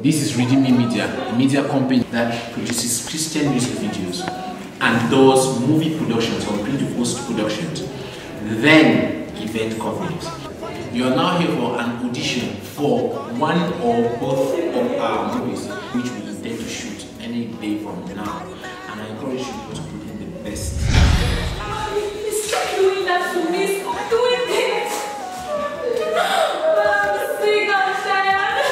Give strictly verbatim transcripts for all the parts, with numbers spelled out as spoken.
This is Redeem Media, a media company that produces Christian music videos and does movie productions or pre-to-post productions, then event coverage. You are now here for an audition for one or both of our movies, which we intend to shoot any day from now. And I encourage you to put in the best. Please stop doing that to me. Stop doing it. I'm sick. I'm tired.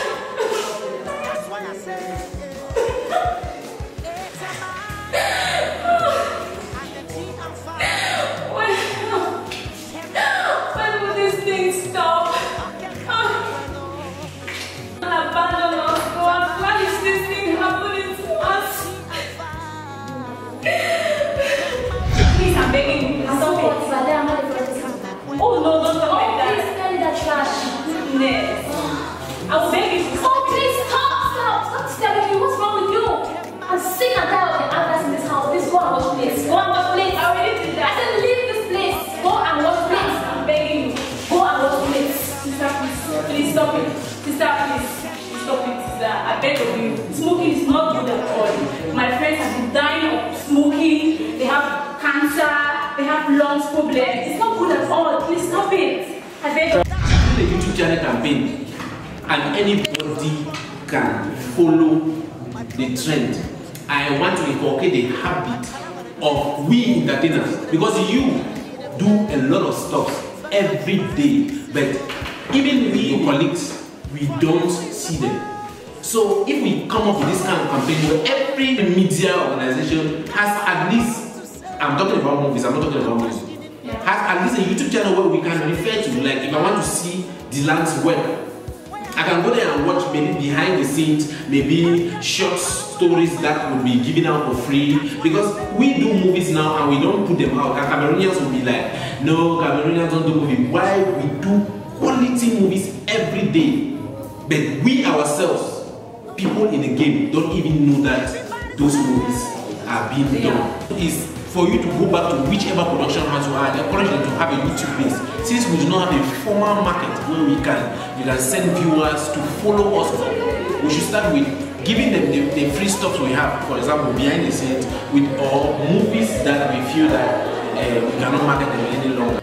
When will this thing stop? Abandon us, God. Why is this thing happening to us? Please, I'm begging you. Stop it. Oh no, don't talk like that. Please carry that trash. Yes. I will beg you. Oh, please stop, stop, stop staring at me. What's wrong with you? I'm sick and tired of the actors in this house. Please go and wash plates. Go and wash plates. I already did I that. said leave this place. Go and wash plates. I'm begging you. Go and wash plates. Sister, please. Please stop it. Sister, please. Stop it, sister. I beg of you. Smoking is not good at all. My friends have been dying of smoking. They have cancer. They have lungs problems. It's not good at all. Please stop it. I beg of you. The YouTube channel campaign, and anybody can follow the trend. I want to inculcate the habit of we entertainers, because you do a lot of stuff every day, but even we, your colleagues, we don't see them. So if we come up with this kind of campaign where every media organization has at least, I'm talking about movies, I'm not talking about music, has at least a YouTube channel where we can refer to, like if I want to see Dylan's work, I can go there and watch maybe behind the scenes, maybe short stories that would be given out for free, because we do movies now and we don't put them out. And Cameroonians will be like, no, Cameroonians don't do movies. Why? We do quality movies every day, but we ourselves, people in the game, don't even know that those movies are being done. It's for you to go back to whichever production house you are and encourage them to have a YouTube base. Since we do not have a formal market where we can, we can send viewers to follow us, we should start with giving them the, the free stuff we have. For example, behind the scenes with all movies that we feel that uh, we cannot market them any longer.